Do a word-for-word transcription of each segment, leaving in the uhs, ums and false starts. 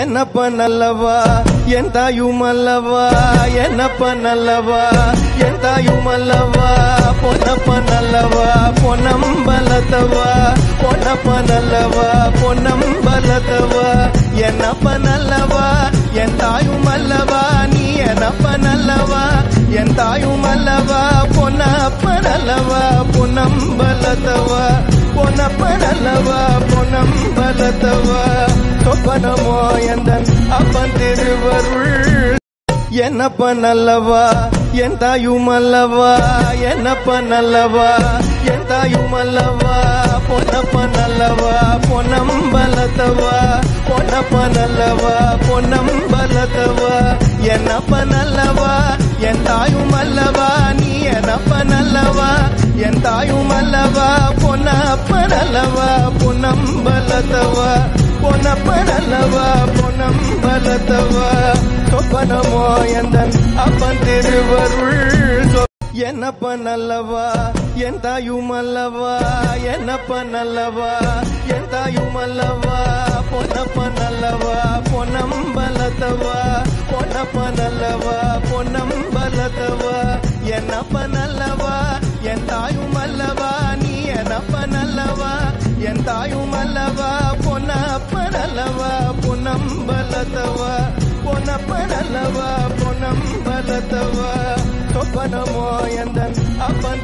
என்னப்ப நல்லவா என் தாயும் அல்லவா என்னப்ப நல்லவா என் தாயும் அல்லவா பொன்னப்ப நல்லவா பொன்னம்பலத்தவா பொன்னப்ப நல்லவா பொன்னம்பலத்தவா என்னப்ப நல்லவா என் தாயும் அல்லவா நீ என்னப்ப நல்லவா என் தாயும் அல்லவா பொன்னப்ப நல்லவா பொன்னம்பலத்தவா பொன்னப்ப நல்லவா பொன்னம்பலத்தவா சொப்பனமோ எந்தன் அப்பன் திருவருள் என்னப்ப நல்லவா என் தாயும் அல்லவா என்னப்ப நல்லவா என் தாயும் அல்லவா பொன்னப்ப நல்லவா பொன்னம்பலத்தவா பொன்னப்ப நல்லவா பொன்னம்பலத்தவா என்னப்ப நல்லவா என் தாயும் அல்லவா நீ என்னப்ப நல்லவா என் தாயும் அல்லவா பொன்னப்ப நல்லவா பொன்னம்பலத்தவா பொன்னப்ப நல்லவா பொன்னம்பலத்தவா சொப்பனமோ எந்தன் அப்பன் திருவருள் என்னப்ப நல்லவா என் தாயும் அல்லவா என்னப்ப நல்லவா என் தாயும் அல்லவா பொன்னப்ப நல்லவா பொன்னம்பலத்தவா பொன்னப்ப நல்லவா பொன்னம்பலத்தவா என்னப்ப நல்லவா என் தாயும் அல்லவா நீ என்னப்ப நல்லவா என் தாயும் அல்லவா பொன்னப்ப நல்லவா பொன்னம்பலத்தவா பொன்னப்ப நல்லவா பொன்னம்பலத்தவா சொப்பனமோ எந்தன் அப்பன்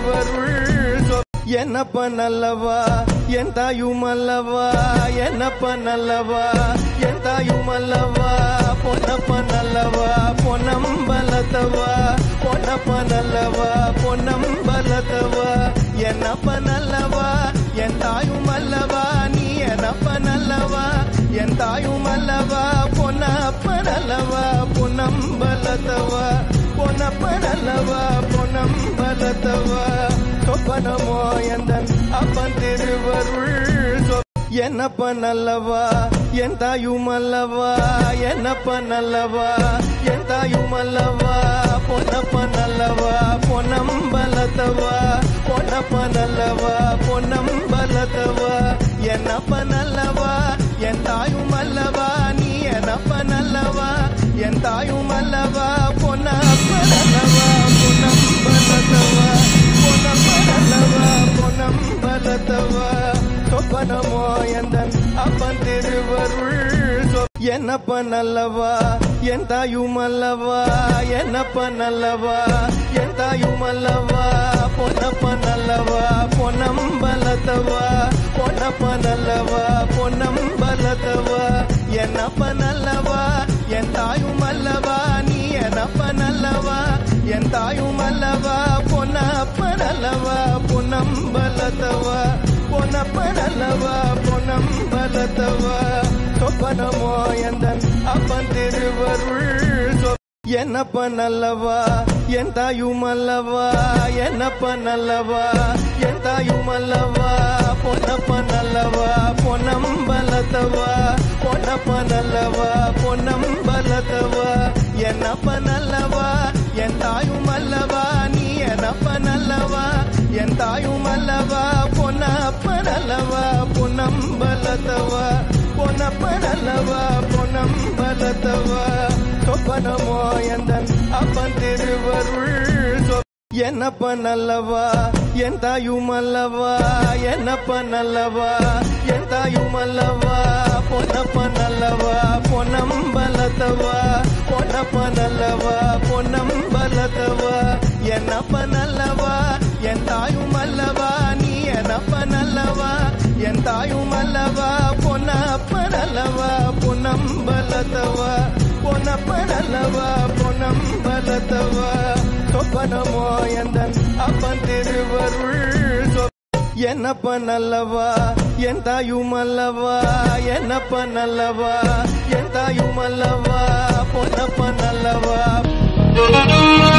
திருவருள் என்னப்ப நல்லவா என் தாயும் அல்லவா என்னப்ப நல்லவா என் தாயும் அல்லவா பொன்னப்ப நல்லவா பொன்னம்பலத்தவா பொன்னப்ப நல்லவா பொன்னம்பலத்தவா என்னப்ப நல்லவா என் தாயும் அல்லவா நீ என்னப்ப நல்லவா என் தாயும் அல்லவா பொன்னப்ப நல்லவா பொன்னம்பலத்தவா பொன்னப்ப நல்லவா பொன்னம்பலத்தவா சொப்பனமோ எந்தன் அப்பன் திருவருள் என்னப்ப நல்லவா என் தாயும் அல்லவா என்னப்ப நல்லவா என் தாயும் அல்லவா பொன்னப்ப நல்லவா பொன்னம்பலத்தவா பொன்னப்ப நல்லவா பொன்னம்பலத்தவா என்னப்ப நல்லவா என் தாயும் அல்லவா நீ என்னப்ப நல்லவா என் தாயும் அல்லவா பொன்னப்ப நல்லவா பொன்னம்பலத்தவா பொன்னப்ப நல்லவா பொன்னம்பலத்தவா சொப்பனமோ எந்தன் அப்பன் திருவருள் என்னப்ப நல்லவா என் தாயும் அல்லவா என்னப்ப நல்லவா என் தாயும் அல்லவா பொன்னப்ப நல்லவா பொன்னம்பலத்தவா பொன்னப்ப நல்லவா பொன்னம்பலத்தவா என்னப்ப நல்லவா என் தாயும் அல்லவா நீ என்னப்ப நல்லவா என் தாயும் அல்லவா பொன்னப்ப நல்லவா பொன்னம்பலத்தவா பொன்னப்ப நல்லவா பொன்னம்பலத்தவா சொப்பனமோ எந்தன் அப்பன் திருவருள் என்னப்ப நல்லவா என் தாயும் அல்லவா என்னப்ப நல்லவா என் தாயும் அல்லவா பொன்னப்ப நல்லவா பொன்னம்பலத்தவா பொன்னப்ப நல்லவா பொன்னம்பலத்தவா என்னப்ப நல்லவா என் தாயும் அல்லவா நீ என்னப்ப நல்லவா என் தாயும் அல்லவா பொன்னப்ப நல்லவா பொன்னம்பலத்தவா பொன்னப்ப நல்லவா பொன்னம்பலத்தவா சொப்பனமோ எந்தன் அப்பன் திருவருள் என்னப்ப நல்லவா என் தாயும் அல்லவா என்னப்ப நல்லவா என் தாயும் அல்லவா பொன்னப்ப நல்லவா பொன்னம்பலத்தவா பொன்னப்ப நல்லவா பொன்னம்பலத்தவா என்னப்ப நல்லவா என் தாயும் அல்லவா நீ என்னப்ப நல்லவா என் தாயும் அல்லவா பொன்னப்ப நல்லவா பொன்னம்பலத்தவா பொன்னப்ப நல்லவா பொன்னம்பலத்தவா சொப்பனமோ எந்தன் அப்பன் திருவருள் என்னப்ப நல்லவா என் தாயும் அல்லவா என்னப்ப நல்லவா என் தாயும் அல்லவா பொன்னப்ப நல்லவா